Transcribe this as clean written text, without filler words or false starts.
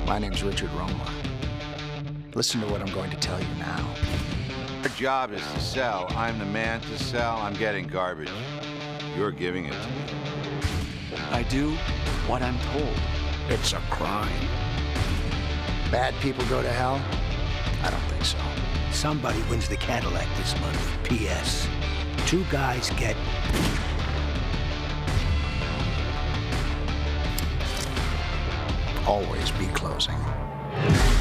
My name's Richard Roma. Listen to what I'm going to tell you now. Our job is to sell. I'm the man to sell. I'm getting garbage. You're giving it to me. I do what I'm told. It's a crime. Bad people go to hell? I don't think so. Somebody wins the Cadillac this month. P.S. 2 guys get... Always be closing.